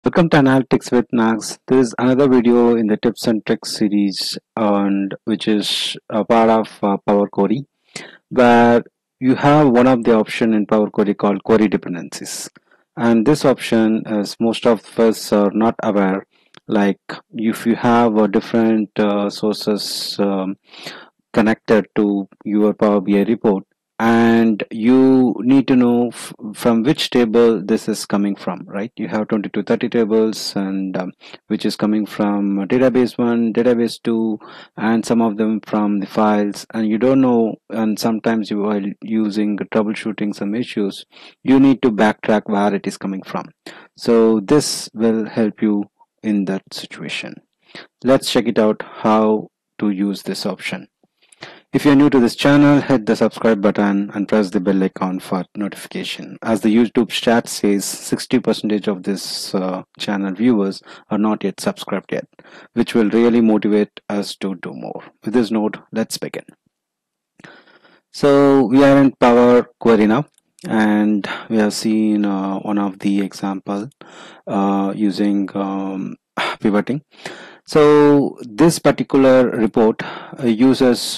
Welcome to Analytics with Nags. This is another video in the tips and tricks series, and which is a part of Power Query, where you have one of the option in Power Query called query dependencies. And this option, as most of us are not aware, like if you have different sources connected to your Power BI report, and you need to know from which table this is coming from, right? You have 20 to 30 tables, and which is coming from database 1, database 2, and some of them from the files, and you don't know, and sometimes you while using troubleshooting some issues, you need to backtrack where it is coming from. So this will help you in that situation. Let's check it out how to use this option. If you're new to this channel, hit the subscribe button and press the bell icon for notification. As the YouTube stat says, 60% of this channel viewers are not yet subscribed yet, which will really motivate us to do more. With this note, let's begin. So we are in Power Query now, and we have seen one of the example using pivoting. So this particular report uses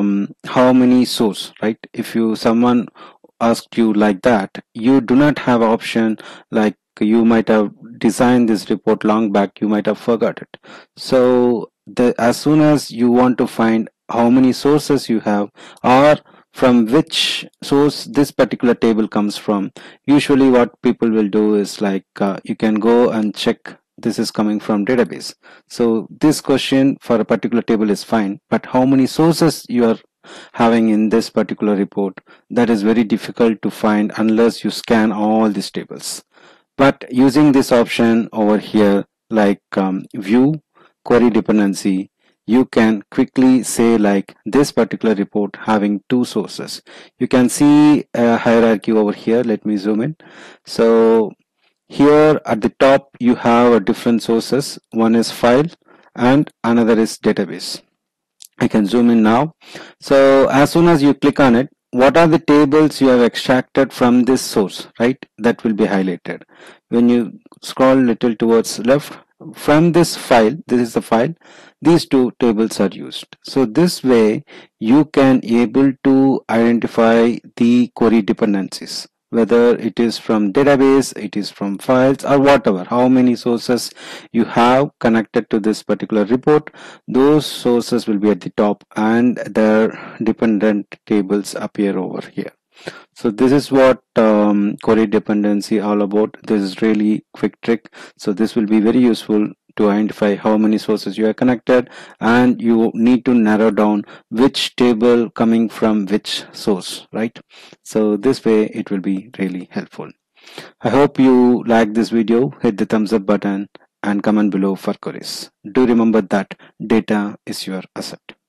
how many source, right? If you someone asked you like that, you do not have option like you might have designed this report long back, you might have forgot it. So as soon as you want to find how many sources you have, or from which source this particular table comes from, usually what people will do is like you can go and check this is coming from database. So this question for a particular table is fine, but how many sources you are having in this particular report, that is very difficult to find unless you scan all these tables. But using this option over here, like view query dependency, you can quickly say like this particular report having two sources. You can see a hierarchy over here. Let me zoom in. So here at the top you have a different sources. One is file and another is database. I can zoom in now. So as soon as you click on it, what are the tables you have extracted from this source, right? That will be highlighted. When you scroll little towards left, from this file, this is the file, these two tables are used. So this way you can able to identify the query dependencies, whether it is from database, it is from files, or whatever, how many sources you have connected to this particular report, those sources will be at the top and their dependent tables appear over here. So this is what query dependency all about. This is really quick trick. So this will be very useful to identify how many sources you are connected, and you need to narrow down which table coming from which source, right? So this way it will be really helpful. I hope you like this video. Hit the thumbs up button and comment below for queries. Do remember that data is your asset.